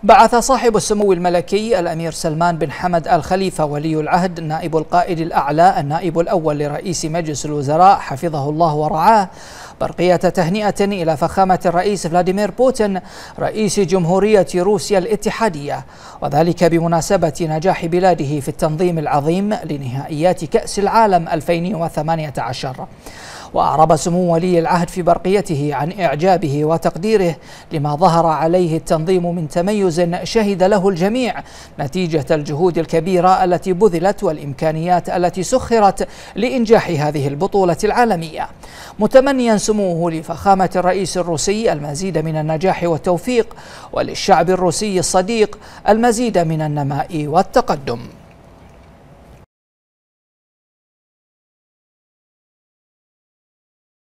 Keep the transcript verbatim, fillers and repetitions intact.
بعث صاحب السمو الملكي الأمير سلمان بن حمد آل خليفة ولي العهد نائب القائد الأعلى النائب الأول لرئيس مجلس الوزراء حفظه الله ورعاه برقية تهنئة إلى فخامة الرئيس فلاديمير بوتين رئيس جمهورية روسيا الاتحادية، وذلك بمناسبة نجاح بلاده في التنظيم العظيم لنهائيات كأس العالم ألفين وثمانية عشر. وأعرب سمو ولي العهد في برقيته عن إعجابه وتقديره لما ظهر عليه التنظيم من تميز شهد له الجميع نتيجة الجهود الكبيرة التي بذلت والإمكانيات التي سخرت لإنجاح هذه البطولة العالمية، متمنيا سموه لفخامة الرئيس الروسي المزيد من النجاح والتوفيق، وللشعب الروسي الصديق المزيد من النماء والتقدم.